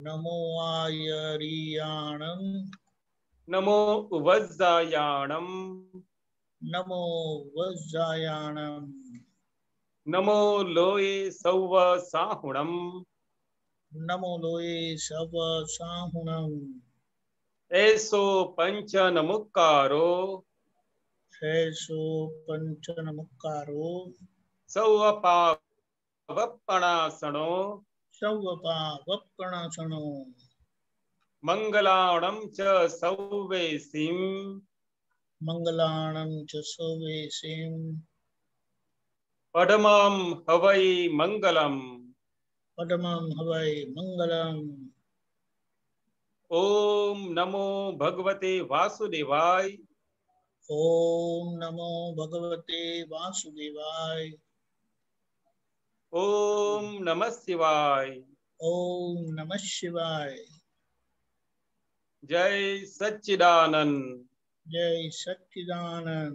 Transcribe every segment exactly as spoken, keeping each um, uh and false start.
नमो आयरियाणं नमो वज्जायाणं नमो वज्जायाणं नमो लोये सौव साहुणं नमो लोये सव साहुणं ऐसो पंच नमुक्कारो शेषो पंचनमुक्कारो सौव पावप्पणासनो सवपा वप्पणासनो मंगलाणं च सौवेसिं मंगलाणं च सवेसिं पडमं हवै मंगलम् पदमं हवै मंगलम्। ओम नमो भगवते वासुदेवाय ओम नमो भगवते वासुदेवाय ओम नमः शिवाय ओम नमः शिवाय। जय सच्चिदानंद। जय सच्चिदानंद।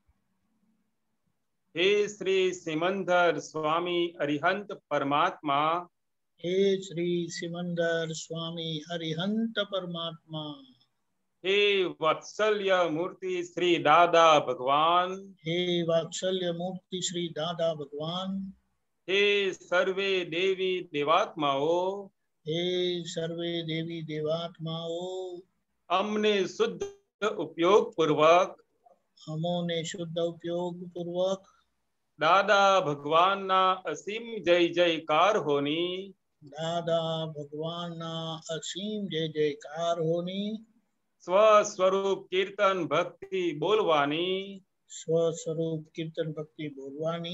हे श्री सिमंदर स्वामी अरिहंत परमात्मा हे श्री सिमंदर स्वामी अरिहंत परमात्मा हे वात्सल्य मूर्ति श्री दादा भगवान हे वात्सल्य मूर्ति श्री दादा भगवान हे सर्वे देवी देवात्माओं हे सर्वे देवी देवात्माओं अमने शुद्ध उपयोग पूर्वक अमोने शुद्ध उपयोग पूर्वक दादा भगवान ना असीम जय जयकार होनी दादा भगवान ना असीम जय जयकार होनी स्व स्वरूप कीर्तन भक्ति बोलवानी स्वस्वरूप कीर्तन भक्ति बोलवानी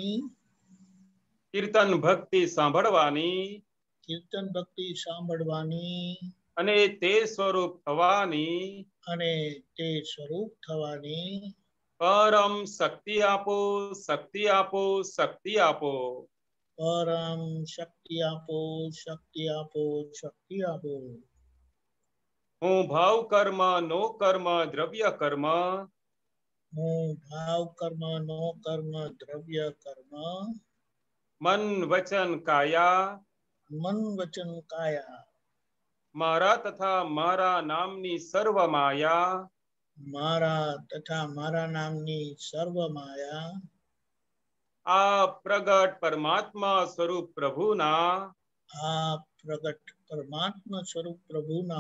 कीर्तन भक्ति सांभळवानी कीर्तन भक्ति सांभळवानी અને તે સ્વરૂપ થવાની અને તે સ્વરૂપ થવાની પરમ શક્તિ આપો શક્તિ આપો શક્તિ આપો પરમ શક્તિ આપો શક્તિ આપો શક્તિ આપો। હું ભાવ કર્મ નો કર્મ દ્રવ્ય કર્મ હું ભાવ કર્મ નો કર્મ દ્રવ્ય કર્મ મન વચન કાયા મન વચન કાયા મારા તથા મારા નામની સર્વ માયા મારા તથા મારા નામની સર્વ માયા આ પ્રગટ પરમાત્મા સ્વરૂપ પ્રભુના આ પ્રગટ પરમાત્મા સ્વરૂપ પ્રભુના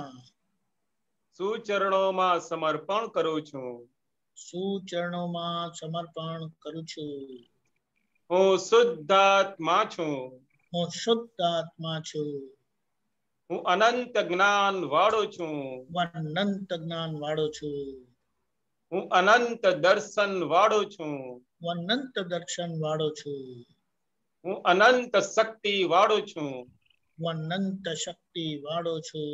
સુચરણોમાં સમર્પણ કરું છું સુચરણોમાં સમર્પણ કરું છું। હું શુદ્ધાત્મા છું હું શુદ્ધાત્મા છું। હું અનંત જ્ઞાન વાળો છું હું અનંત જ્ઞાન વાળો છું। હું અનંત દર્શન વાળો છું હું અનંત દર્શન વાળો છું। હું અનંત શક્તિ વાળો છું હું અનંત શક્તિ વાળો છું।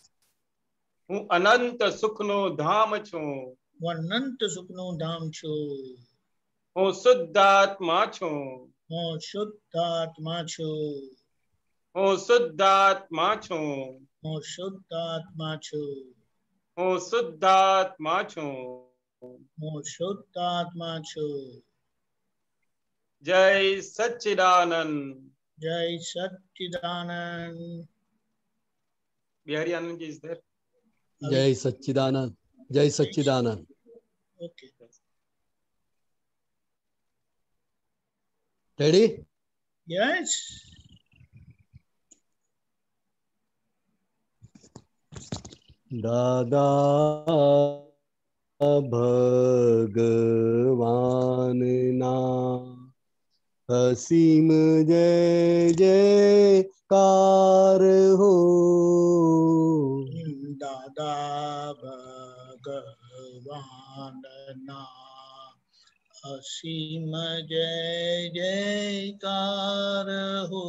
હું અનંત સુખનો ધામ છું હું અનંત સુખનું ધામ છું। હું શુદ્ધાત્મા છું હું શુદ્ધાત્મા છું। હું શુદ્ધાત્મા છું હું શુદ્ધાત્મા છું। હું શુદ્ધાત્મા છું હું શુદ્ધાત્મા છું। જય સચ્ચિદાનંદ। જય સચ્ચિદાનંદ। Bihari Anandji is there? જય સચ્ચિદાનંદ। જય સચ્ચિદાનંદ। Okay ready? યસ। દાદા ભગવાનના અસીમ જય જયકાર હો। દાદા ભગવાનના અસીમ જય જયકાર હો।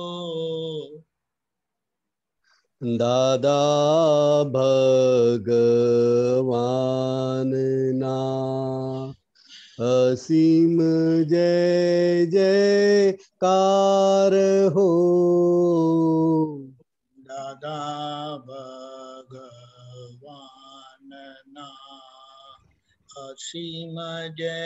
દાદા ભગવાનના અસીમ જય જયકાર હો। દાદા ભગવાનના અસીમ જય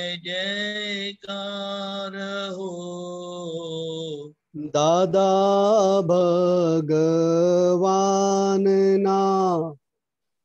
જયકાર હો। દાદા ભગવાન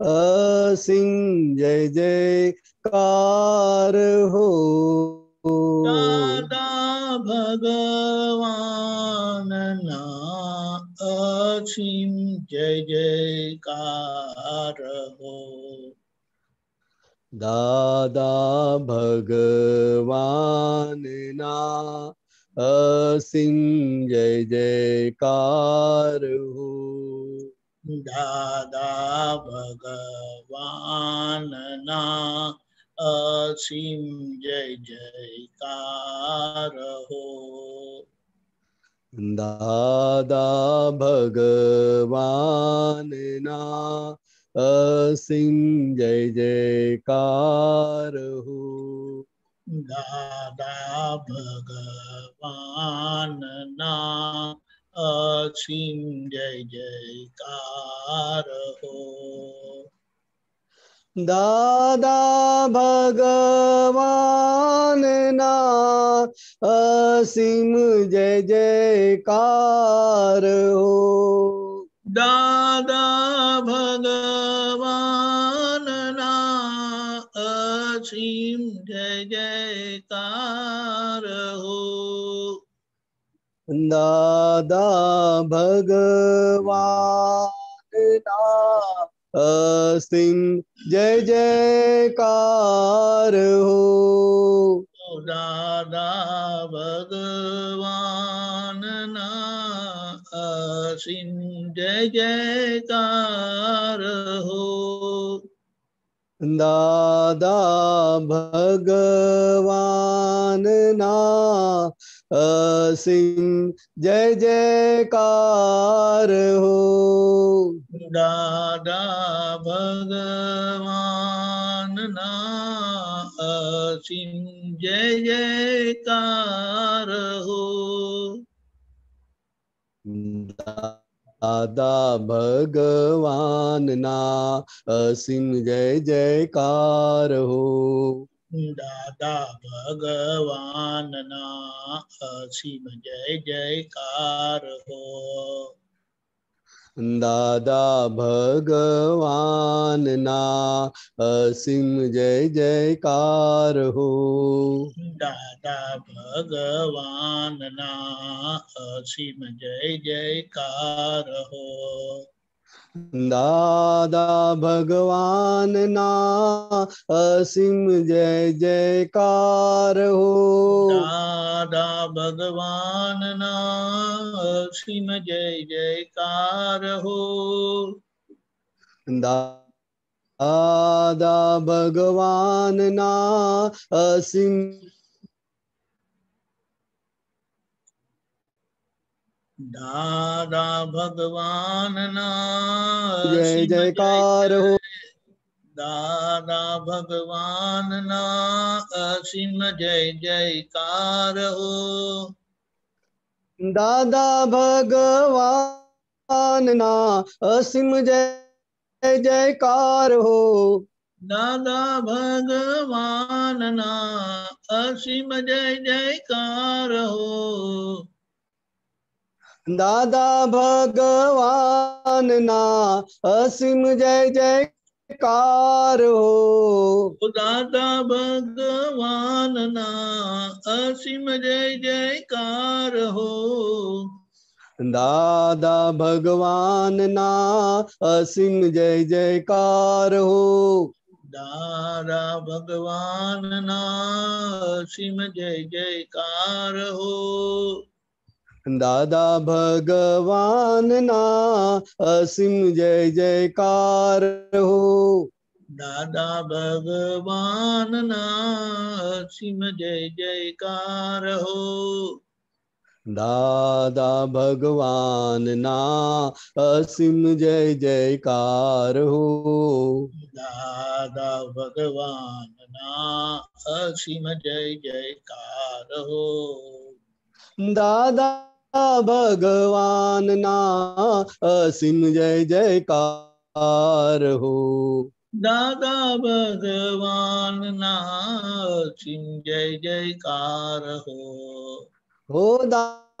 असीम जय जयकार हो। दादा भगवान ना असीम जय जयकार हो। दादा भगवान ना असीम जय जयकार हो। दादा भगवान ना असीम जय जयकार हो। दादा भगवान ना असीम जय जयकार हो। दादा भगवान ना असीम जय जयकार हो। दादा भगवान ना असीम जय जयकार हो। दादा भगवान ना असीम जय जयकार हो। दादा भगवान ना असीम जय जयकार हो। दादा भगवान ना असीम जय जयकार हो। दादा भगवान ना असीम जय जयकार हो। दादा भगवान ना असीम जय जयकार हो। दादा भगवान ना असीम जय जयकार हो। दादा भगवान ना असीम जय जयकार हो। दादा भगवान ना असीम जय जयकार हो। दादा भगवान ना असीम जय जयकार हो। दादा भगवान ना असीम जय जयकार हो। दादा भगवान ना असीम जय जयकार हो। दादा भगवान ना असीम दादा भगवान ना जय असीम जयकार हो। दादा भगवान ना असीम जय जयकार हो। दादा भगवान ना असीम जय जयकार हो। दादा भगवान ना असीम जय जयकार हो। दादा भगवान ना असीम जय जयकार हो। दादा भगवान ना असीम जय जयकार हो। दादा भगवान ना असीम जय जयकार हो। दादा भगवान ना असीम जय जयकार हो। दादा भगवान ना असीम जय जयकार हो। दादा भगवान ना असीम जय जयकार हो। दादा भगवान ना असीम जय जयकार हो। दादा भगवान ना असीम जय जयकार हो। दादा भगवान ना असीम जय जयकार हो। दादा भगवान ना असीम जय जयकार हो। हो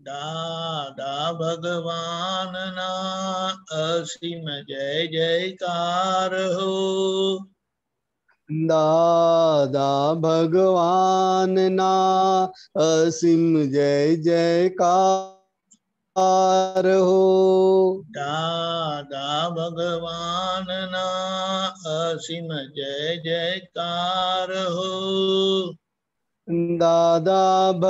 दादा भगवान ना असीम जय जयकार हो। दादा भगवान ना असीम जय जयकार हो। दादा भगवान ना असीम जय जयकार हो। दादा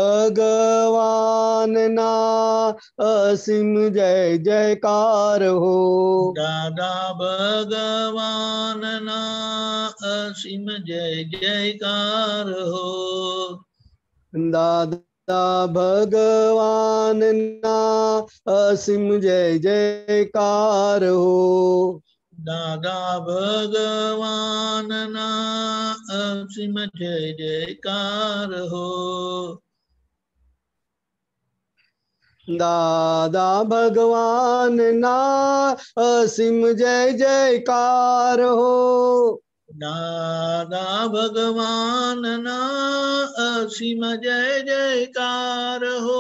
भगवान ना असीम जय जयकार हो। दादा भगवान ना असीम जय जयकार हो। दादा भगवान ना असीम जय जयकार हो। दादा भगवान ना असीम जय जयकार हो। दादा भगवान ना असीम जय जयकार हो। दादा भगवान ना असीम जय जयकार हो।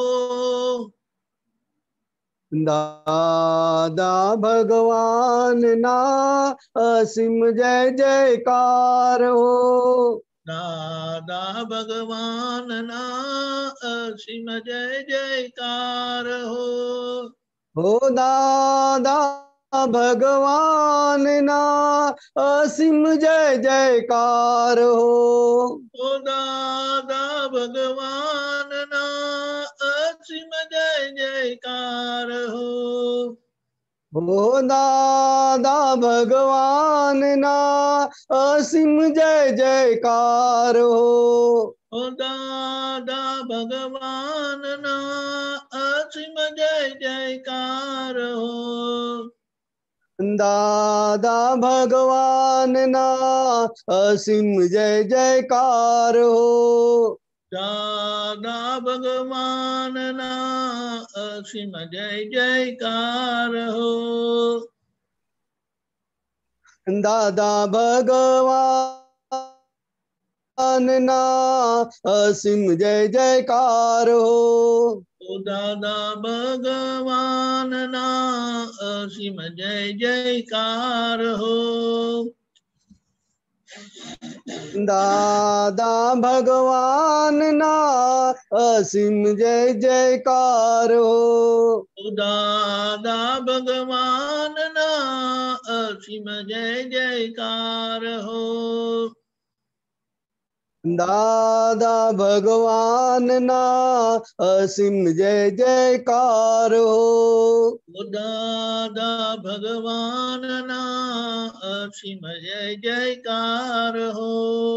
दादा भगवान ना असीम जय जयकार हो। दादा भगवान ना असीम जय जयकार हो। हो दादा भगवान ना असीम जय जयकार हो। ओ दादा भगवान ना असीम जय जयकार हो। हो दादा भगवान ना असीम जय जयकार हो। ओ दादा भगवान ना असीम जय जयकार हो। दादा भगवान ना असीम जय जयकार हो। दादा भगवान ना असीम जय जयकार हो। दादा भगवान ना असीम जय जयकार हो। ओ दादा भगवान ना असीम जय जयकार हो। दादा भगवान ना असीम जय जयकार हो। ओ दादा भगवान ना असीम जय जयकार हो। दादा भगवान ना असीम जय जयकार हो। ओ दादा भगवान ना असीम जय जयकार हो।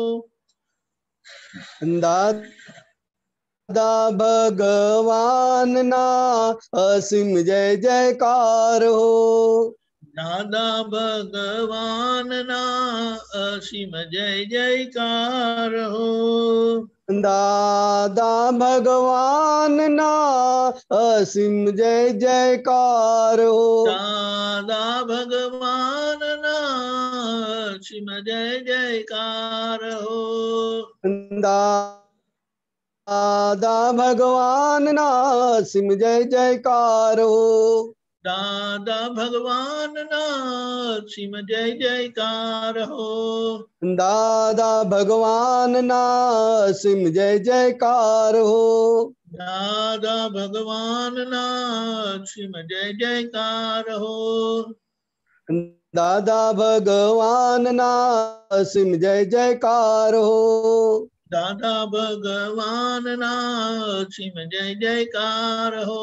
दादा भगवान ना असीम जय जयकार हो। दादा भगवान ना असीम जय जयकार हो। दादा भगवान ना असीम जय जयकार हो। दादा भगवान ना असीम जय जयकार हो। दादा भगवान ना असीम जय जयकार हो। दादा भगवान ना असीम जय जयकार हो। दादा भगवान ना असीम जय जयकार हो। दादा भगवान ना असीम जय जयकार हो। दादा भगवान ना असीम जय जयकार हो। दादा भगवान ना असीम जय जयकार हो।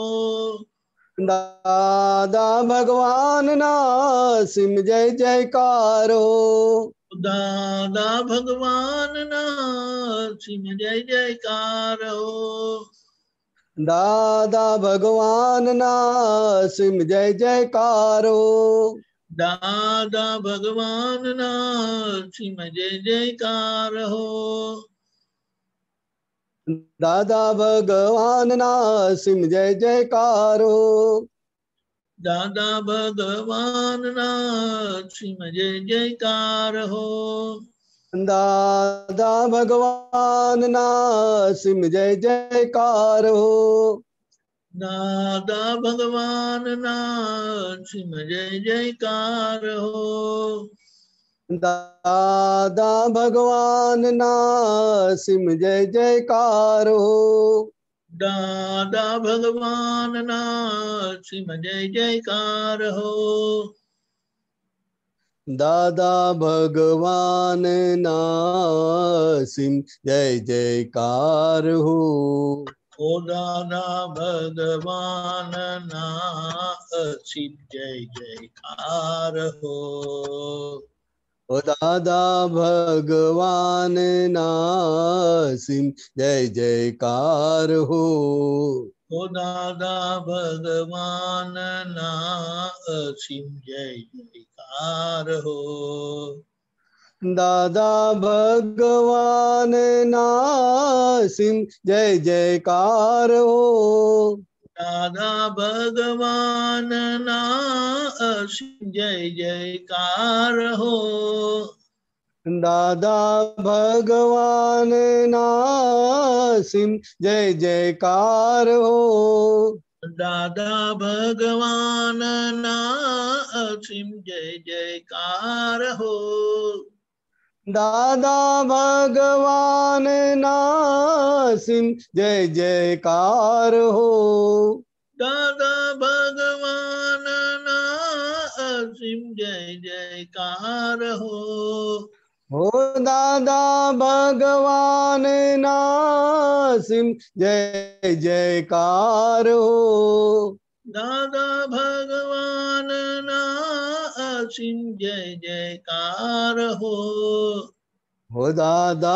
दादा भगवान ना असीम जय जयकार हो। दादा भगवान ना असीम जय जयकार हो। दादा भगवान ना असीम जय जयकार हो। दादा भगवान ना असीम जय जयकार हो। दादा भगवान ना असीम जय जयकार हो। दादा भगवान ना असीम जय जयकार हो। दादा भगवान ना असीम जय जयकार हो। दादा भगवान ना सिम जय जयकार हो। दादा भगवान ना सिम जय जयकार हो। दादा भगवान ना सिम जय जयकार हो। दादा भगवान ना सिम जय जयकार हो। ओ दादा भगवान ना सिम जय जयकार हो। ओ दादा भगवान ना सिम जय जयकार हो। ओ दादा भगवान ना सिम जय जयकार हो। दादा भगवान ना सिम जय जयकार हो। दादा भगवान ना सिम जय जयकार हो। दादा भगवान ना सिम जय जयकार हो। दादा भगवान ना सिम जय जयकार हो। दादा भगवान ना सिम जय जयकार हो। दादा भगवान ना सिम जय जयकार हो। हो दादा भगवान ना सिम जय जयकार हो। दादा भगवान ना सिम जय जयकार हो। हो दादा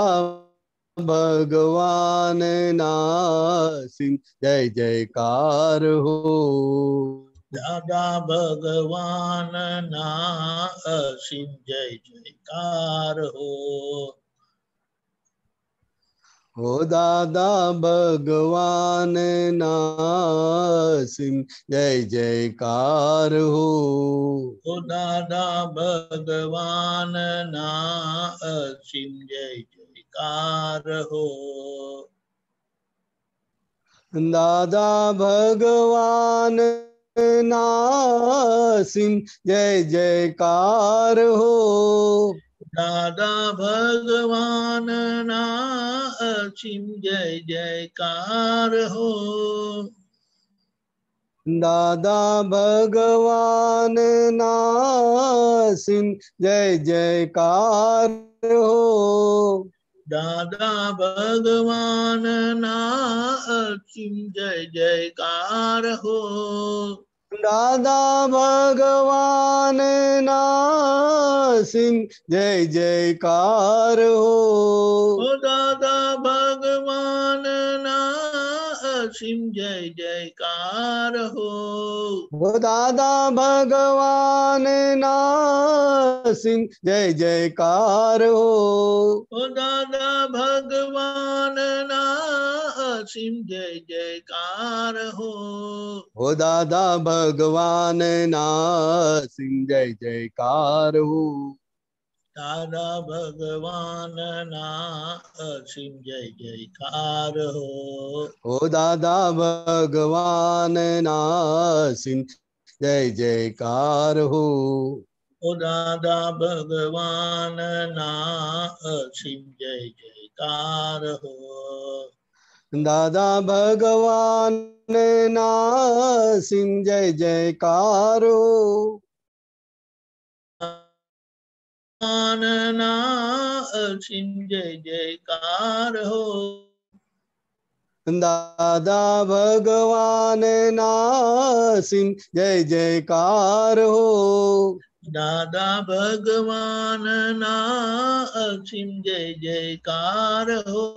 भगवान ना सिम जय जयकार हो। दादा भगवान ना सिम जय जयकार हो। हो दादा भगवान ना सिम जय जयकार हो। ओ दादा भगवान ना सिम जय जयकार हो। दादा भगवान ना सिम जय जयकार हो। दादा भगवान ना सिम जय जयकार हो। दादा भगवान ना सिम जय जयकार हो। दादा भगवान ना सिम जय जयकार हो। दादा भगवान ना सिम जय जयकार हो। ओ दादा भगवान ना सिम जय जयकार हो। हो दादा भगवान ना सिम जय जयकार हो। ओ दादा भगवान ना सिम जय जयकार हो। हो दादा भगवान ना सिम जय जयकार हो। दादा भगवान ना सिम जय जयकार हो। हो दादा भगवान ना सिम जय जयकार हो। ओ दादा भगवान ना सिम जय जयकार हो। दादा भगवान ना सिम जय जयकार हो। ना सिम जय जयकार हो। दादा भगवान ना सिम जय जयकार हो। दादा भगवान ना सिम जय जयकार हो।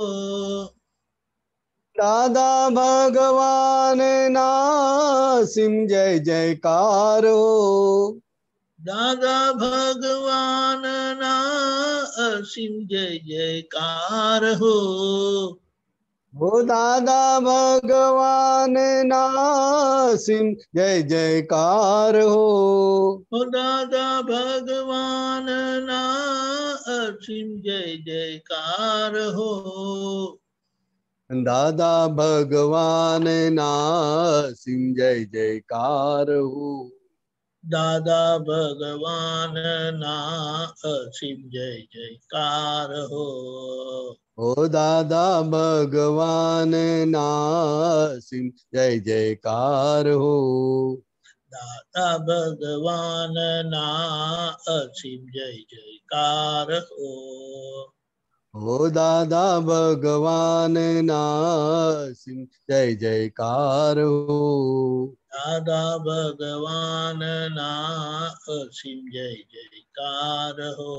दादा भगवान ना सिम जय जयकार हो। दादा भगवान ना सिम जय जयकार हो। हो दादा भगवान ना सिम जय जयकार हो। ओ दादा भगवान ना सिम जय जयकार हो। दादा भगवान ना असीम जय जयकार हो। दादा भगवान ना असीम जय जयकार हो। ओ दादा भगवान ना असीम जय जयकार हो। दादा भगवान ना असीम जय जयकार हो। ओ दादा भगवान ना असीम जय जयकार हो। दादा भगवान ना असीम जय जयकार हो।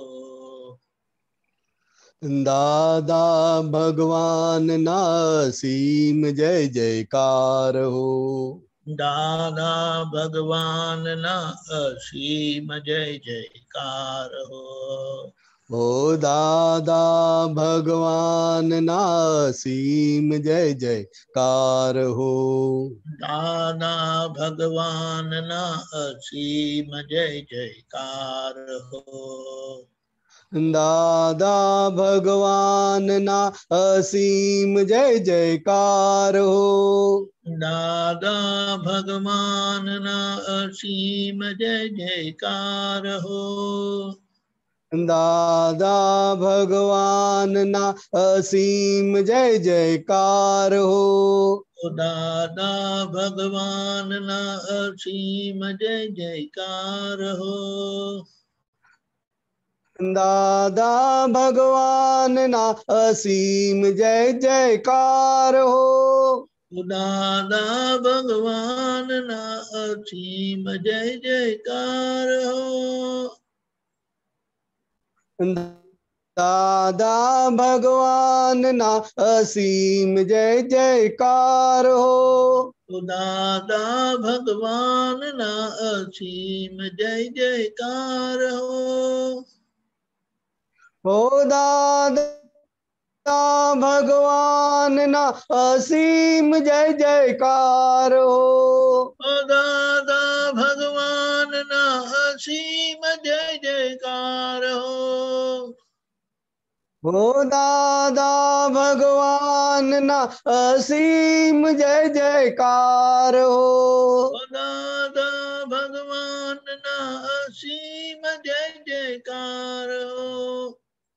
दादा भगवान ना असीम जय जयकार हो। दादा भगवान ना असीम जय जयकार हो। ओ दादा भगवान ना असीम जय जयकार हो। दादा भगवान ना असीम जय जयकार हो। दादा भगवान ना असीम जय जयकार हो। दादा भगवान ना असीम जय जयकार हो। दादा भगवान ना असीम जय जयकार हो। दादा भगवान ना असीम जय जयकार हो। दादा भगवान ना असीम जय जयकार हो। दादा भगवान ना असीम जय जयकार हो। दादा भगवान ना असीम जय जयकार हो। दादा भगवान ना असीम जय जयकार हो। ओ दादा भगवान ना असीम जय जयकार हो। दादा भगवान ना असीम जय जयकार हो। ओ दादा भगवान ना असीम जय जयकार हो। दादा भगवान ना असीम जय जयकार हो।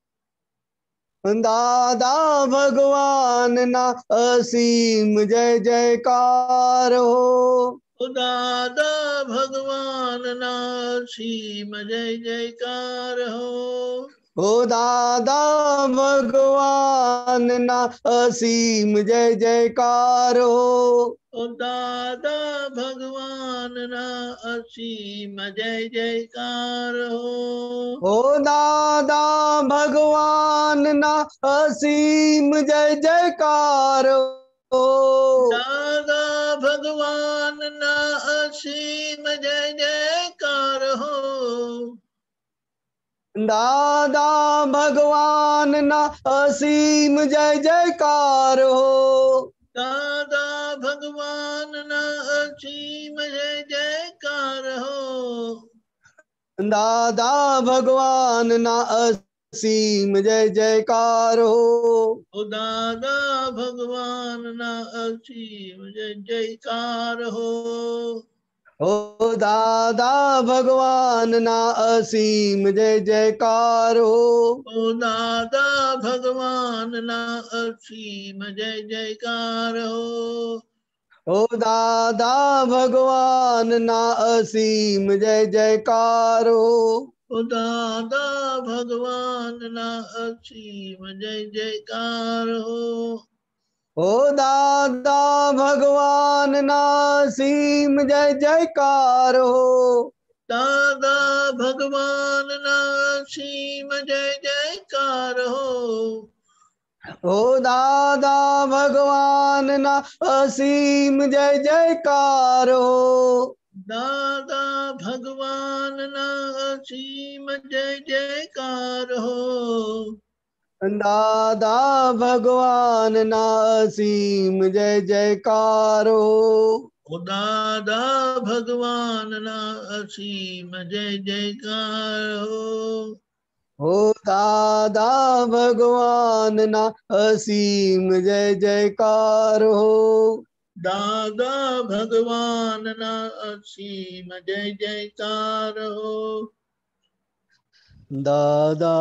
दादा भगवान ना असीम जय जयकार हो। दादा भगवान ना असीम जय जयकार हो। ओ दादा भगवान ना असीम जय जयकार हो। दादा भगवान ना असीम जय जयकार हो। ओ दादा भगवान ना असीम जय जयकार हो। दादा भगवान ना असीम जय जयकार हो। दादा भगवान ना असीम जय जयकार हो। दादा भगवान ना असीम जय जयकार हो। दादा भगवान ना असीम जय जयकार हो। दादा भगवान ना असीम जय जयकार हो। ओ दादा भगवान ना असीम जय जयकार हो। ओ दादा भगवान ना असीम जय जयकार हो। ओ दादा भगवान ना असीम जय जयकार हो। ओ दादा भगवान ना असीम जय जयकार हो। ओ दादा भगवान ना असीम जय जयकार हो। दादा भगवान ना असीम जय जयकार हो। ओ दादा भगवान ना असीम जय जयकार हो। दादा भगवान ना असीम जय जयकार हो। दादा भगवान ना असीम जय जयकार हो। ओ दादा भगवान ना असीम जय जयकार हो। हो दादा भगवान ना असीम जय जयकार हो। दादा भगवान ना असीम जय जयकार हो। दादा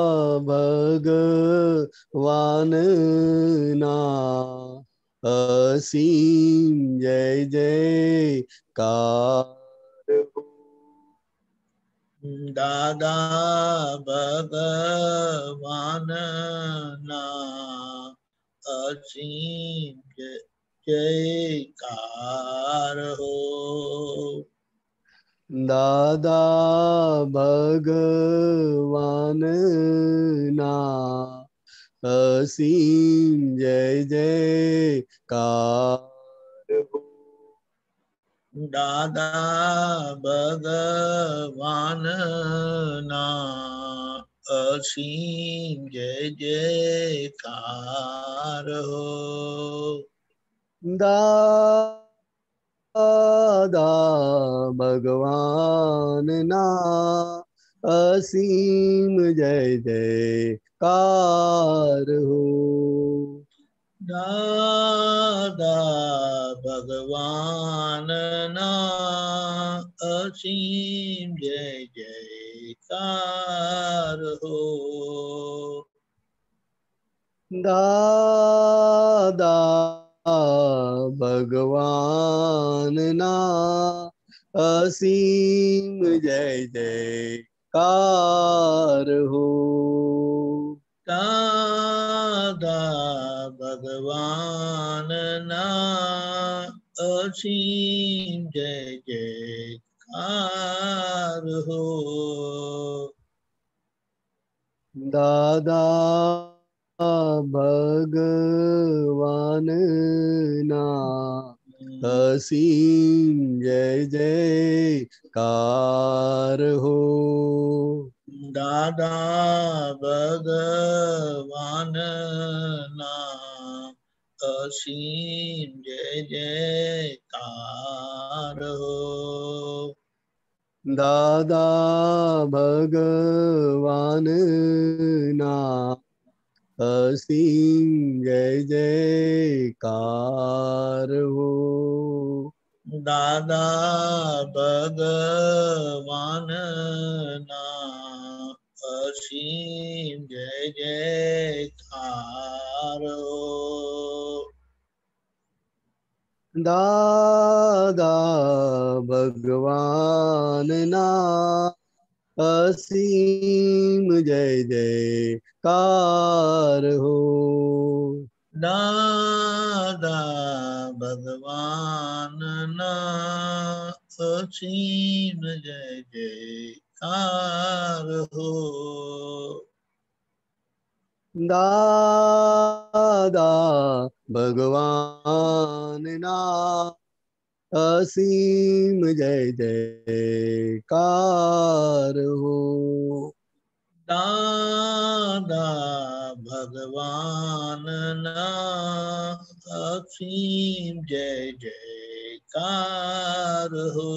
भगवान ना असीम जय जयकार हो। दादा भगवान ना असीम जय जयकार हो। दादा भगवान ना असीम जय जयकार हो। दादा भगवान ना असीम जय जयकार हो। दादा भगवान ना असीम जय जयकार हो। दादा भगवान ना असीम जय जयकार हो। दादा भगवान ना असीम जय जयकार हो। दादा भगवान ना असीम जय जयकार हो। दादा भगवान ना असीम जय जयकार हो। दादा भगवान ना असीम जय जयकार हो। दादा भगवान ना असीम जय जयकार हो। दादा भगवान ना असीम जय जयकार हो। दादा भगवान ना असीम जय जयकार हो। दादा भगवान ना असीम जय जयकार हो। दादा भगवान ना असीम जय जयकार हो। दादा भगवान ना असीम जय जयकार हो।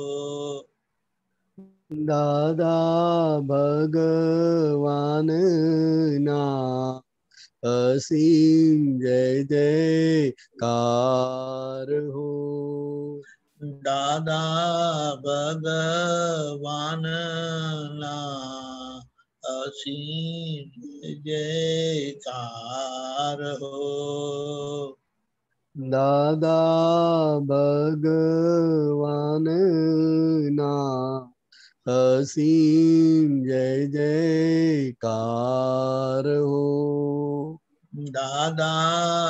दादा भगवान ना असीम जय जयकार हो। दादा भगवान ना असीम जयकार हो। दादा भगवान ना असीम जय जयकार हो। दादा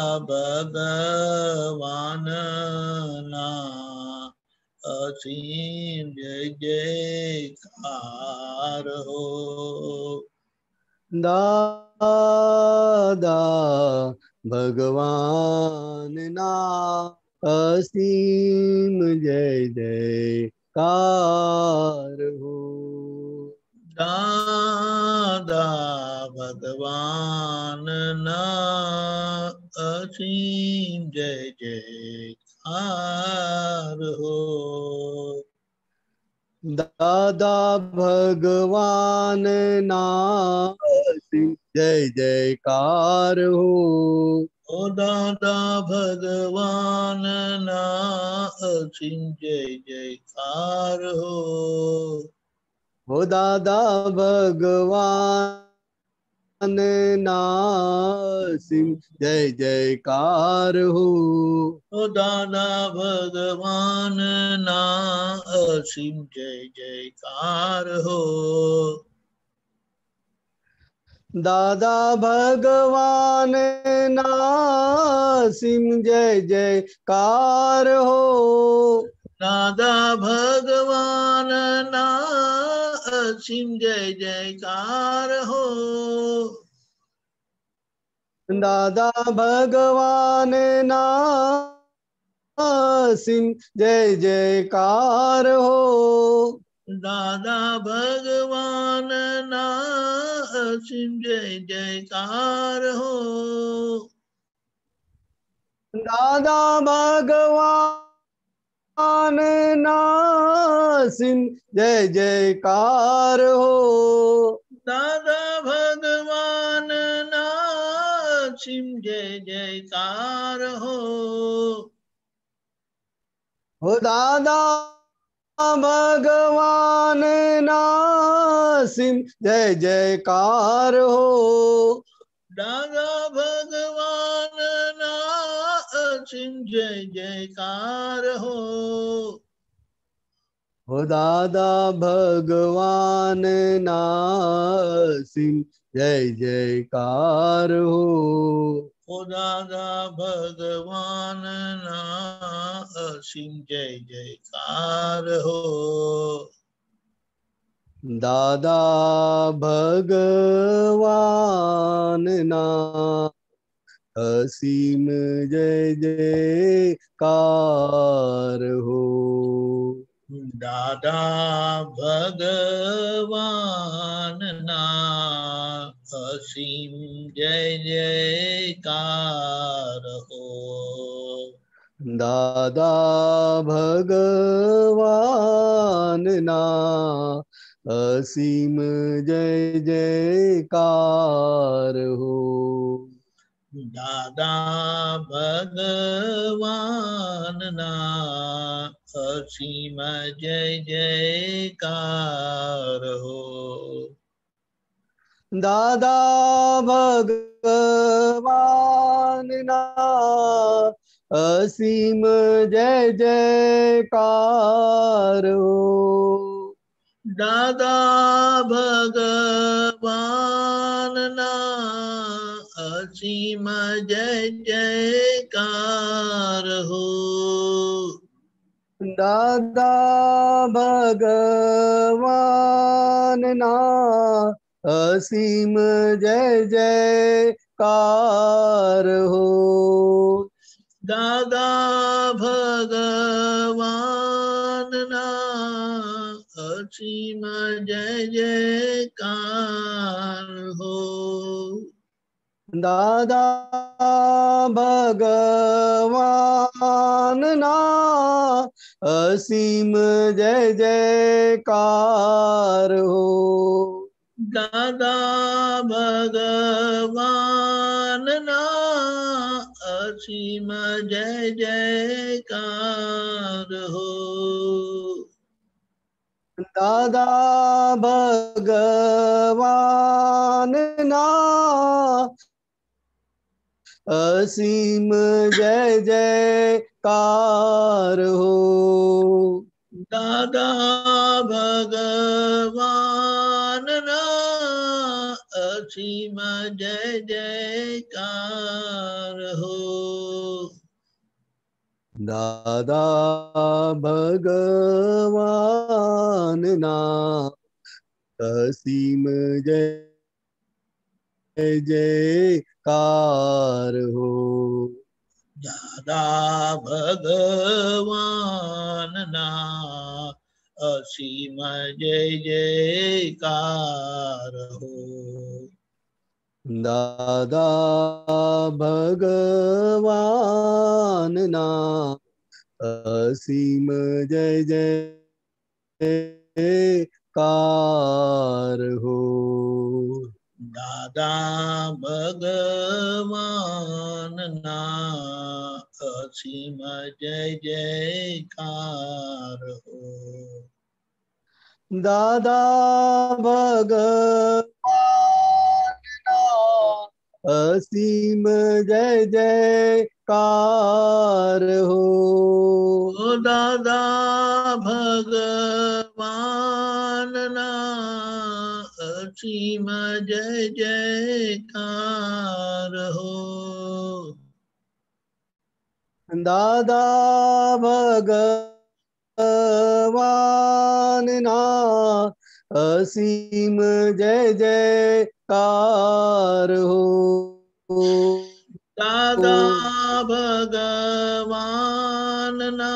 भगवान ना असीम जय जयकार हो। दादा भगवान ना असीम जय जयकार हो। दादा भगवान ना असीम जय जयकार हो। दादा भगवान ना असीम जय जयकार हो। ओ दादा भगवान ना असीम जय जयकार हो। हो दादा भगवान ना असीम जय जयकार हो। ओ दादा भगवान ना असीम जय जयकार हो। दादा भगवान ना असीम जय जयकार हो। दादा भगवान ना असीम जय जयकार हो। दादा भगवान ना असीम जय जयकार हो। दादा भगवान ना असीम जय जयकार हो। दादा भगवान ना असीम जय जयकार हो। दादा भगवान ना असीम जय जयकार हो। हो दादा भगवान ना असीम जय जयकार हो। दादा भगवान ना असीम जय जयकार हो। हो दादा भगवान ना असीम जय जयकार हो। ओ दादा भगवान ना असीम जय जयकार हो। दादा भगवान ना असीम जय जयकार हो। दादा भगवान ना असीम जय जयकार हो। दादा भगवान ना असीम जय जयकार हो। दादा भगवान ना असीम जय जयकार हो। दादा भगवान ना असीम जय जयकार हो। दादा भगवान ना असीम जय जयकार हो। दादा भगवान ना असीम जय जयकार हो। दादा भगवान ना असीम जय जयकार हो। दादा भगवान ना असीम जय जयकार हो। दादा भगवान ना असीम जय जयकार हो। दादा भगवान ना असीम जय जयकार हो। दादा भगवान ना असीम जय जयकार हो। दादा भगवान ना असीम जय जयकार हो। दादा भगवान ना असीम जय जयकार हो। दादा भगवान ना असीम जय जयकार जयकार हो। दादा भगवान ना असीम जय जयकार हो। दादा भगवान ना असीम जय जयकार हो। ओ दादा भगवान ना असीम जय जयकार हो। दादा भगवान ना असीम जय जयकार हो। दादा भगवान ना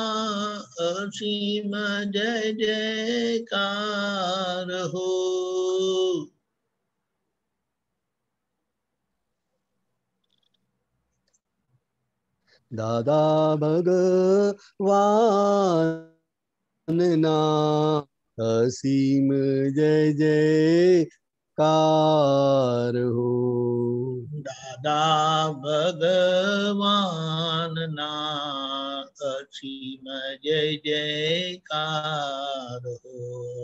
असीम जय जयकार हो। दादा भगवान ना असीम जय जयकार हो। दादा भगवान ना असीम जय जयकार हो।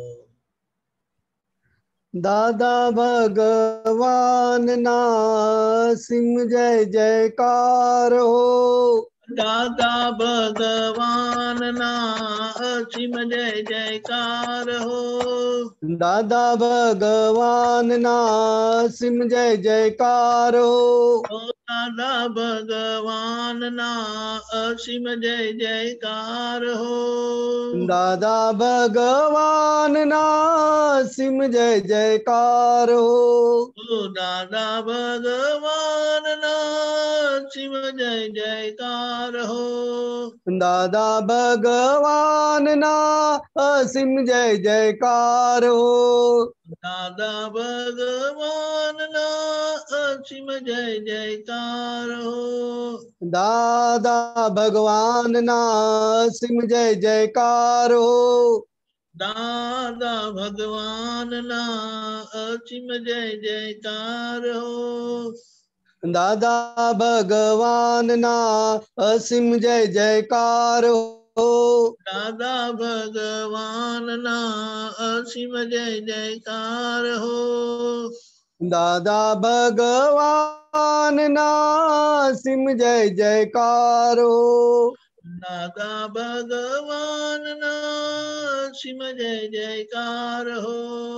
दादा भगवान ना असीम जय जयकार हो। दादा भगवान ना असीम जय जयकार हो। दादा भगवान ना असीम जय जयकार हो। ओ दादा भगवान ना असीम जय जयकार हो। दादा भगवान ना असीम जय जयकार हो। ओ दादा भगवान ना असीम जय जयकार हो। दादा भगवान ना असीम जय जयकार हो। दादा भगवान ना असीम जय जयकार हो। दादा भगवान ना असीम जय जयकार हो। दादा भगवान ना असीम जय जयकार हो। दादा भगवान ना असीम जय जयकार हो। दादा भगवान ना असीम जय जयकार हो। दादा भगवान ना असीम जय जयकार हो। दादा भगवान ना असीम जय जयकार हो।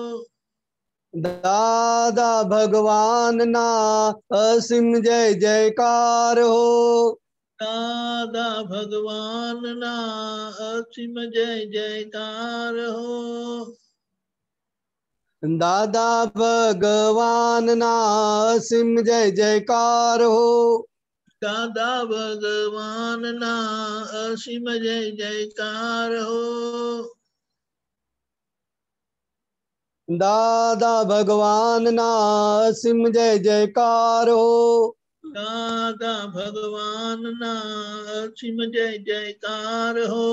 दादा भगवान ना असीम जय जयकार हो। दादा भगवान ना असीम जय जयकार हो। दादा भगवान ना असीम जय जयकार हो। दादा भगवान ना असीम जय जयकार हो। दादा भगवान ना असीम जय जयकार हो। दादा भगवान ना असीम जय जयकार हो।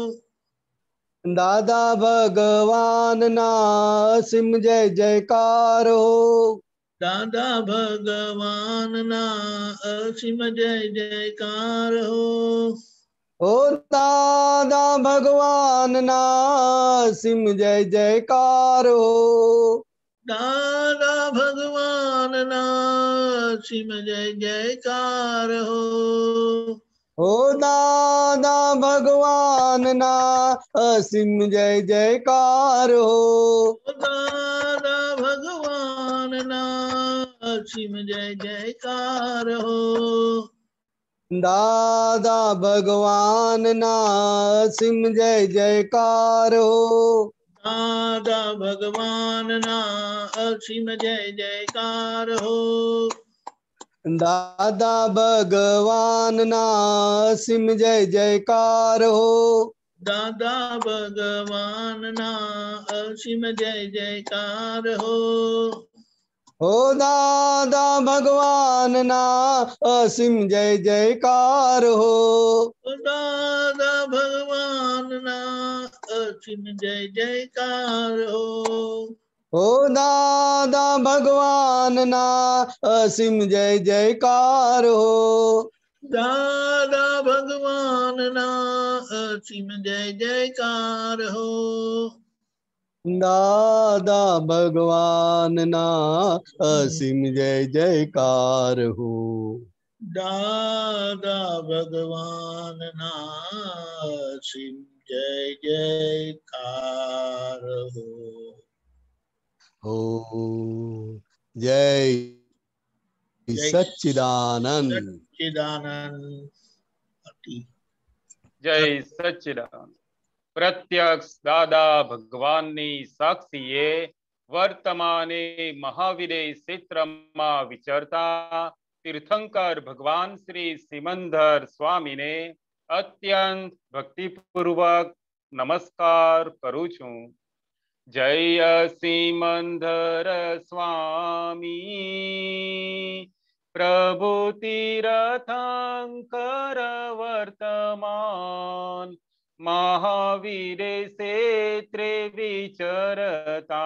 दादा भगवान ना असीम जय जयकार हो। दादा भगवान ना असीम जय जयकार हो। ओ दादा भगवान ना असीम जय जयकार हो। दादा भगवान ना असीम जय जयकार हो। ओ दादा भगवान ना असीम जय जयकार हो। दादा भगवान ना असीम जय जयकार हो। दादा भगवान ना असीम जय जयकार हो। दादा भगवान ना असीम जय जयकार हो। दादा भगवान ना असीम जय जयकार हो। दादा भगवान ना असीम जय जयकार हो। हो दादा भगवान ना असीम जय जयकार हो। दादा भगवान ना असीम जय जयकार हो। हो दादा भगवान ना असीम जय जयकार हो। दादा भगवान ना असीम जय जयकार हो। दादा भगवान ना असीम जय जयकार हो। दादा भगवान ना असीम जय जयकार हो। हो जय जय सच्चिदानंद। सच्चिदानंद। जय सच्चिदानंद। प्रत्यक्ष दादा ભગવાનની સાક્ષીએ વર્તમાને મહાવીરે ક્ષેત્રમાં વિચરતા તીર્થંકર ભગવાન શ્રી સિમંદર સ્વામીને અત્યંત ભક્તિપૂર્વક નમસ્કાર કરું છું. જય સિમંદર સ્વામી પ્રભુ તીર્થંકર વર્તમાન महावीरे क्षेत्रे विचरता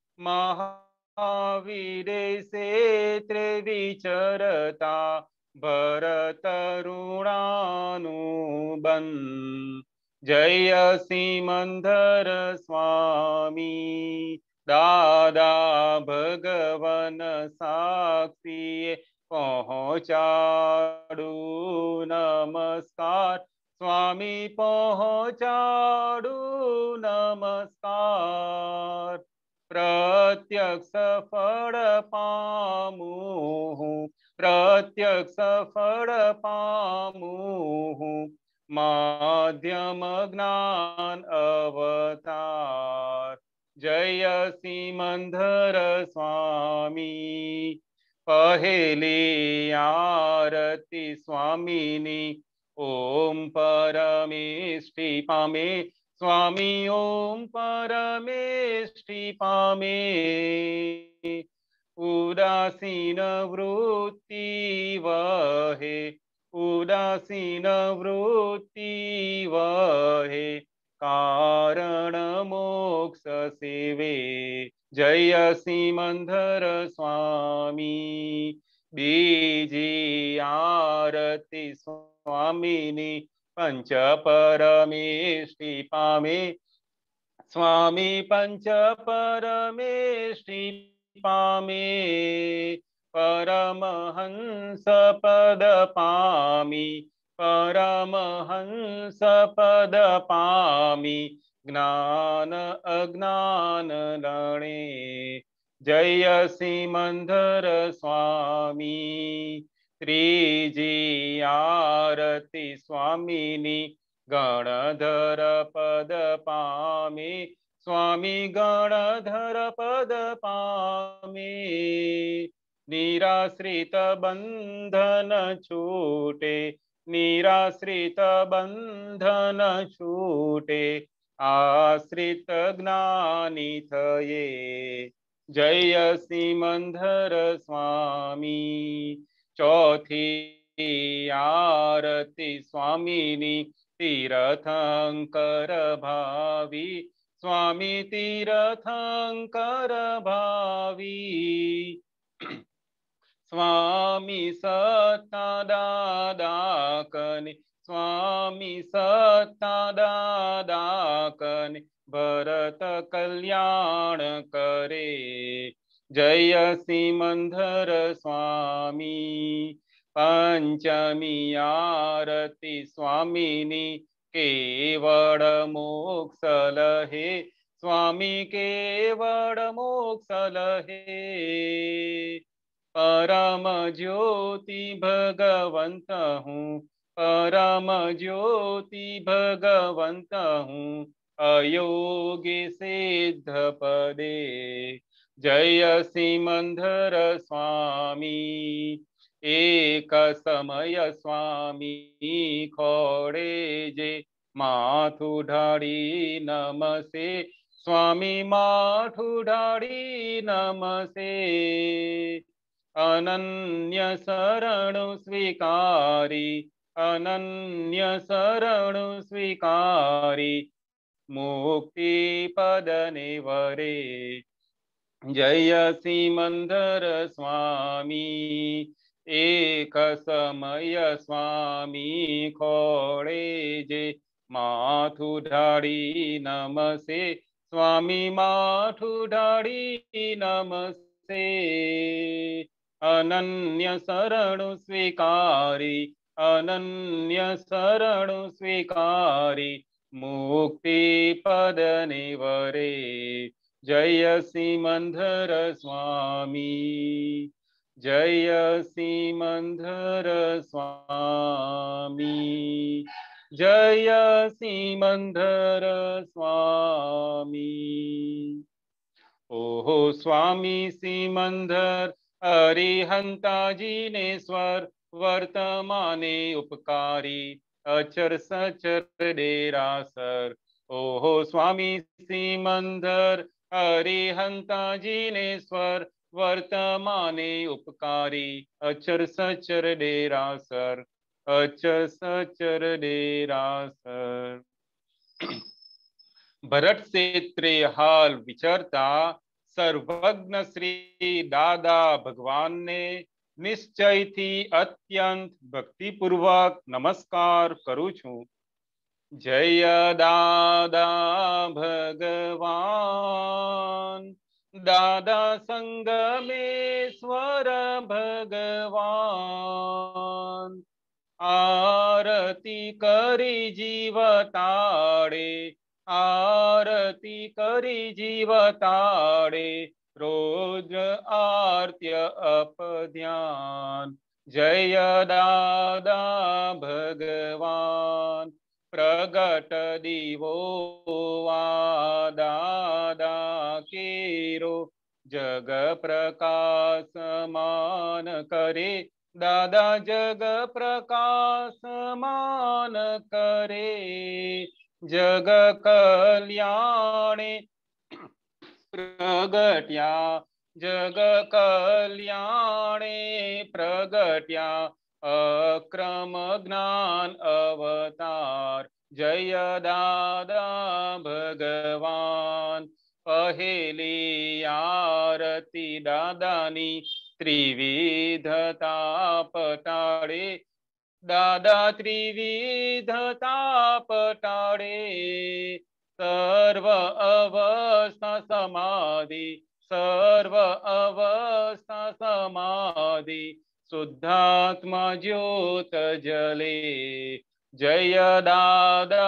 महावीरे क्षेत्रे विचरता भरतरुणानुबंध जय सिमंदर स्वामी दादा भगवन साक्षी पहुँचाडू नमस्कार स्वामी पहुँचाडू नमस्कार प्रत्यक्ष फल पामू प्रत्यक्ष फल पामू माध्यम ज्ञान अवतार जय सिमंदर स्वामी पहेली आरती स्वामीनी ओम परमेष्टि पामे स्वामी ओम परमेष्टि पामे उदासीन वृत्ति वहे उदासीन वृत्ति वहे कारण मोक्ष सेवे जय सिमंदर स्वामी बीजी आरती स्वामीनी पंच परमेष्टि पामे स्वामी पंच परमेष्टि पामे परमहंस पद पामी परमहंस पद पामी ज्ञान अज्ञान लणे जय सिमंदर स्वामी त्रिजी आरती स्वामीनी गणधर पद पामे स्वामी गणधर पद पामे निराश्रित बंधन छूटे निराश्रित बंधन छूटे आश्रित ज्ञानी थये जय सिमंदर स्वामी चौथी आरती स्वामीनी तीर्थंकर भावी स्वामी तीर्थंकर भावी स्वामी सत्ता दादा कने स्वामी सत्ता दादा कने भरत कल्याण करे जय सिमंदर स्वामी पंचमी आरती स्वामीनी केवल मोक्ष लहे स्वामी केवल मोक्ष लहे परम ज्योति भगवंत हूँ परम ज्योति भगवंत हूँ अयोगी सिद्ध पदे जय सिमंदर स्वामी एक समय स्वामी खोड़े जे माथु ढाड़ी नमसे स्वामी माठु ढाड़ी नमसे अनन्य शरणु स्वीकारी अनन्य शरणु स्वीकारी मुक्ति पद निवरे जय सिमंदर स्वामी एक समय स्वामी खोड़े जे माथु ढाड़ी नमसे स्वामी माठु ढाड़ी नमसे अनन्य शरणु स्वीकारी अनन्य शरणु स्वीकारी मुक्ति पद निवरे जय सिमंदर स्वामी जय सिमंदर स्वामी जय सिमंदर स्वामी। ओहो स्वामी सिमंदर अरिहंता जिनेश्वर वर्तमाने उपकारी अचर सचर डेरासर। ओहो स्वामी सिमंदर अरिहंता जिनेश्वर वर्तमाने उपकारी अचर सचर डेरासर अचर सचर डेरासर। भरत क्षेत्रे हाल विचरता सर्वज्ञ श्री दादा भगवान ने निश्चय थी अत्यंत भक्तिपूर्वक नमस्कार करूं छूं। जय दादा भगवान दादा संगमेश्वर भगवान आरती करी जीवताड़े आरती करी जीवताड़े रोज आर्त्य अपध्यान। जय दादा भगवान प्रगट दीवो वा दादा केरो जग प्रकाशमान करे दादा जग प्रकाशमान करे जग कल्याणे प्रगट्या जग कल्याणे प्रगट्या अक्रम ज्ञान अवतार। जय दादा भगवान पहेली आरती दादानी त्रिविधता पटाड़े दादा त्रिविधता पटाड़े सर्व अवस्था समाधि सर्व अवस्था समाधि शुद्धात्मा ज्योत जले। जय दादा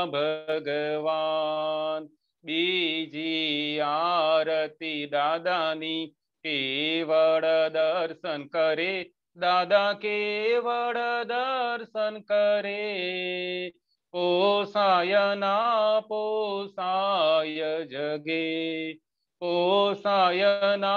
भगवान बीजी आरती दादानी केवड़ दर्शन करे दादा केवड़ दर्शन करे पोसाय ना पोसाय जगे पोसाय ना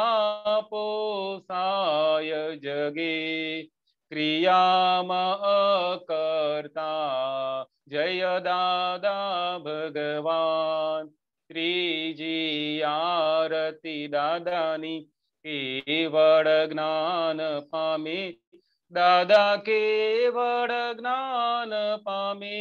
पोसाय जगे क्रियाम अकर्ता। जय दादा भगवान त्रिजी आरती दादानी केवड़ ज्ञान पामे दादा केवड़ ज्ञान पामे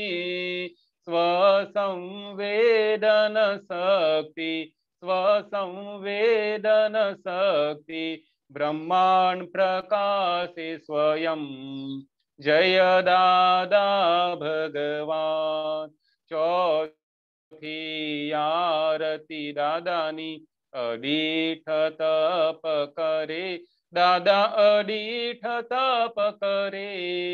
स्वसंवेदन शक्ति स्वसंवेदन शक्ति ब्रह्मांड प्रकाशे स्वयं। जय दादा भगवान चौथी आरती दादानी अडीठ तप करे दादा अडीठ तप करे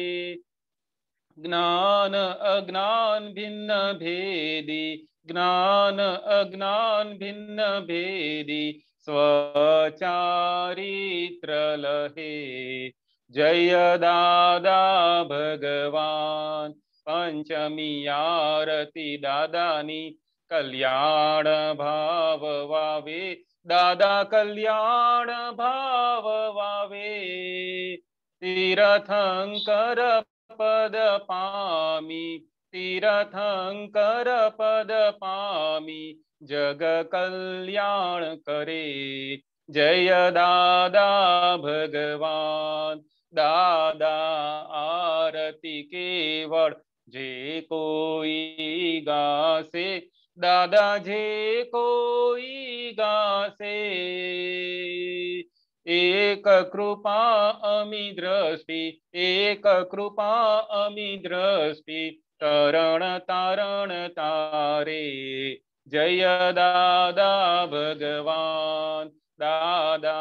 ज्ञान अज्ञान भिन्न भेदी ज्ञान अज्ञान भिन्न भेदी स्वचारित्र लहे। जय दादा भगवान पंचमी आरती दादानी कल्याण भाव वावे दादा कल्याण भाव वावे तीर्थंकर पद पामी तीर्थंकर पद पामी जग कल्याण करे। जय दादा भगवान। दादा आरती केवल जे कोई गासे। दादा जे कोई गासे। एक कृपा अमी दृष्टि। एक कृपा अमी दृष्टि। तरण तारण तारे। जय दादा भगवान। दादा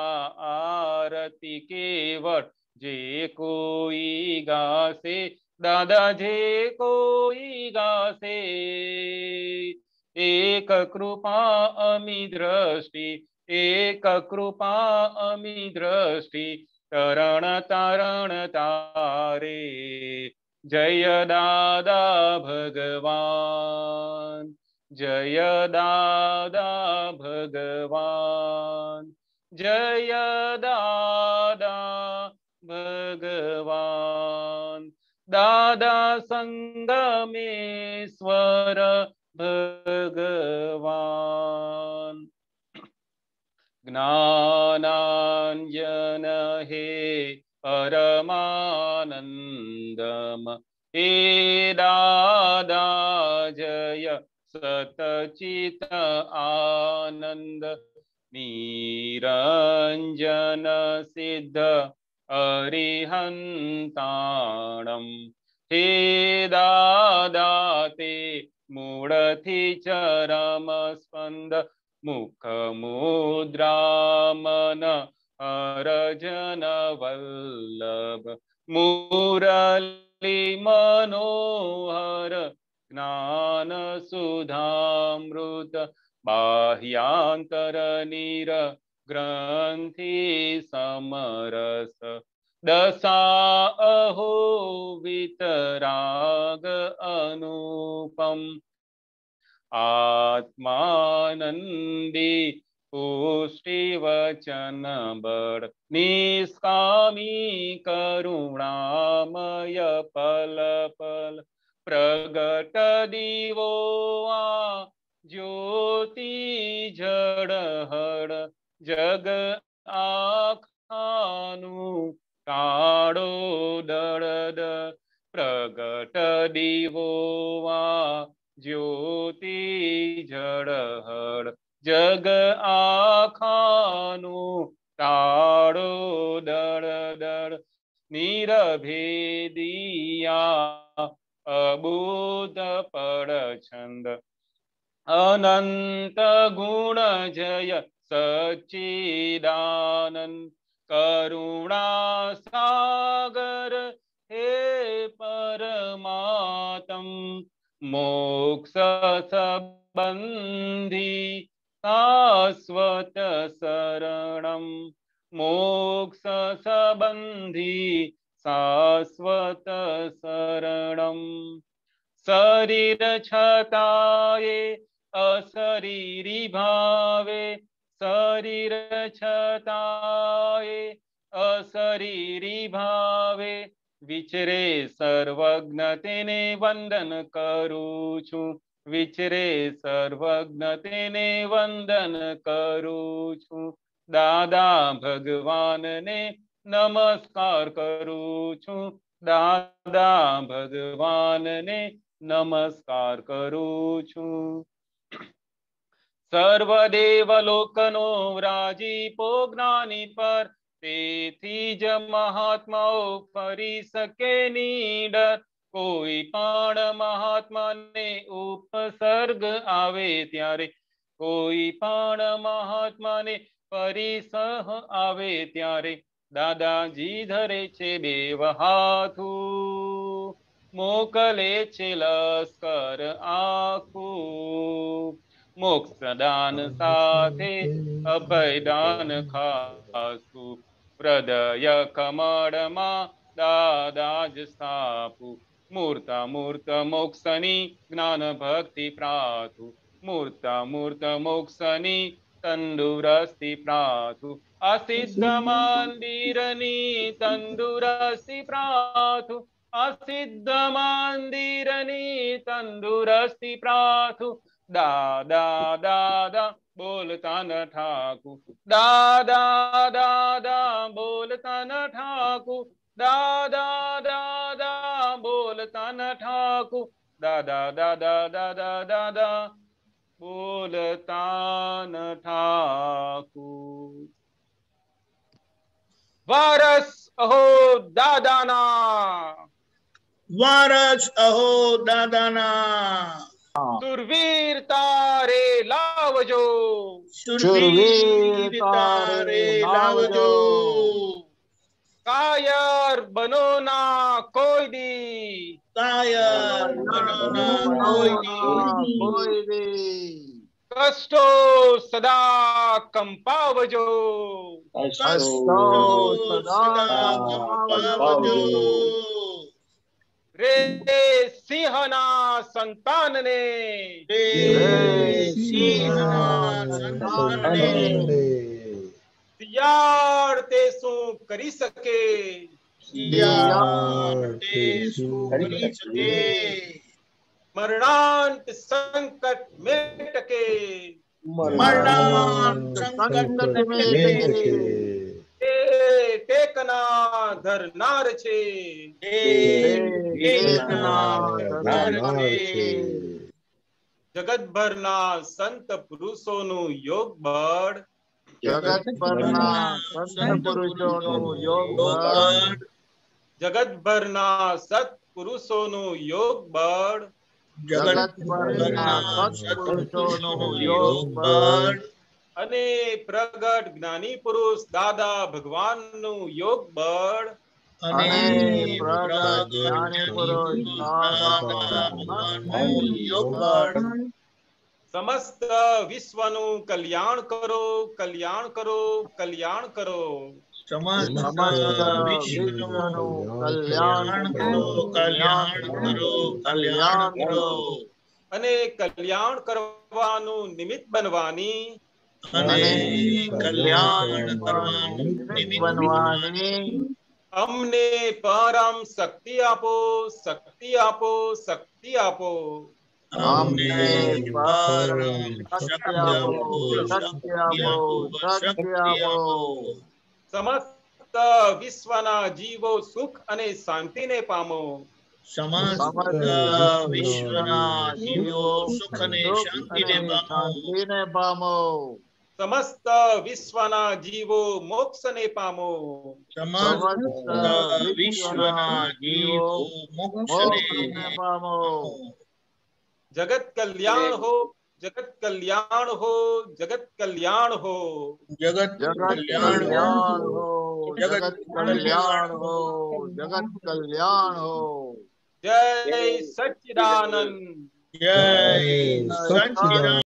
आरती केवल जे कोई गासे। दादा जे कोई गासे। एक कृपा अमी दृष्टि। एक कृपा अमी दृष्टि। तरण तारण तारे। जय दादा भगवान। जय दादा भगवान। जय दादा भगवान। दादा संगमेश्वर भगवान। ज्ञानांजन हे परमानंदम। हे दादा जय सतचित आनंद। निरंजन सिद्ध अरिहंताणम। हे दादा ते मूळथी चरम स्पंद। मुख मुद्रामन अर्जन वल्लभ। मुरली मनोहर ज्ञान सुधामृत। बाह्यांतर नीर ग्रंथि समरस। दशा अहो वितराग अनुपम। आत्मानंदी पुष्टि वचन बड़। निष्कामी करुणामय पल पल। प्रगट दीवो आ ज्योति जड़हड़। जग आखानु काड़ो दड़द। प्रगट दीवो आ ज्योति जड़हड़। जग आखानु ताड़ो दड़ दड़। निरभेदिया अबुध पड़ छंद। अनंत गुण जय सच्चिदानंद। करुणा सागर हे परमात्म। मोक्ष संबंधी शाश्वत शरणम। मोक्ष संबंधी शाश्वत शरणम। शरीर छताये अशरीरी भावे। शरीर छताये अशरीरी भावे। विचरे सर्वज्ञ तेने वंदन करूं छू। विचरे सर्वज्ञ तेने वंदन करूं छू। दादा भगवान ने नमस्कार करूं छू। दादा भगवान ने नमस्कार करूं छू। सर्वदेव लोकनो राजीपो ज्ञानी पर। તેથી જ મહાત્માઓ ફરી શકે નીડર। કોઈ પણ મહાત્માને ઉપસર્ગ આવે ત્યારે। કોઈ પણ મહાત્માને પરિસહ આવે ત્યારે। દાદાજી ધરે છે બેવ હાથું। મોકલે છે લશ્કર આખું। મોક્ષદાન સાથે અભયદાન ખાસું। હૃદય કમળમાં દાદા જ સ્થાપું। મૂર્ત મૂર્ત મોક્ષની જ્ઞાન ભક્તિ પ્રાથું। મૂર્ત મૂર્ત મોક્ષની તંદુરસ્તી પ્રાથું। અસિદ્ધ મંદિરની તંદુરસ્તી પ્રાથું। અસિદ્ધ મંદિરની તંદુરસ્તી પ્રાથું। દાદા દાદા બોલતા ન ઠાકુર, દાદા દાદા બોલતા ન ઠાકુર, દાદા દાદા બોલતા ન ઠાકુર, દાદા દાદા દાદા દાદા બોલતા ન ઠાકુર. વારસ અહો દાદાના, વારસ અહો દાદાના, સુરવીર તારે લાવજો, સુરવીર તારે લાવજો, કાયર બનો ના કોઈ દી, કાયર બનો ના કોઈ દી, કષ્ટો સદા કંપાવજો, કષ્ટો સદા કંપાવજો, રે સિંહના સંતાનને, રે સિંહના સંતાનને, શિયાળ તે શું કરી શકે, શિયાળ તે શું કરી શકે, મરણાંત સંકટ મેં ટકે, મરણાંત સંકટ મેં ટકે, એ ટેકના ધરનાર છે, એ ટેકના ધરનાર છે, જગતભરના સંત પુરુષોનું યોગ બળ, જગતભરના સંત પુરુષોનું યોગ બળ, જગતભરના સત્પુરુષોનું યોગ બળ, જગતભરના સત્પુરુષોનું યોગ બળ, અને પ્રગટ જ્ઞાની પુરુષ દાદા ભગવાનનું યોગ બળ, અને પ્રગટ જ્ઞાની પુરુષ દાદા ભગવાનનું યોગ બળ, સમસ્ત વિશ્વનું કલ્યાણ કરો, કલ્યાણ કરો, કલ્યાણ કરો, સમસ્ત વિશ્વનું કલ્યાણ કરો, કલ્યાણ કરો, કલ્યાણ કરો, અને કલ્યાણ કરવાનું નિમિત્ત બનવાની, અને કલ્યાણ કરવાનું નિમિત્ત બનવાની અમને પરમ શક્તિ આપો, શક્તિ આપો, શક્તિ આપો, અમને પરમ શક્તિ આપો, શક્તિ આપો, શક્તિ આપો, સમસ્ત વિશ્વના જીવો સુખ અને શાંતિને પામો, સમસ્ત વિશ્વના જીવો સુખ અને શાંતિને પામો, શાંતિને પામો, સમસ્ત વિશ્વના જીવો મોક્ષને પામો, સમસ્ત વિશ્વના જીવો મોક્ષને પામો, જગત કલ્યાણ હો, જગત કલ્યાણ હો, જગત કલ્યાણ હો, જગત કલ્યાણ હો, જગત કલ્યાણ હો, જગત કલ્યાણ હો. જય સચ્ચિદાનંદ, જય સચ્ચિદાનંદ.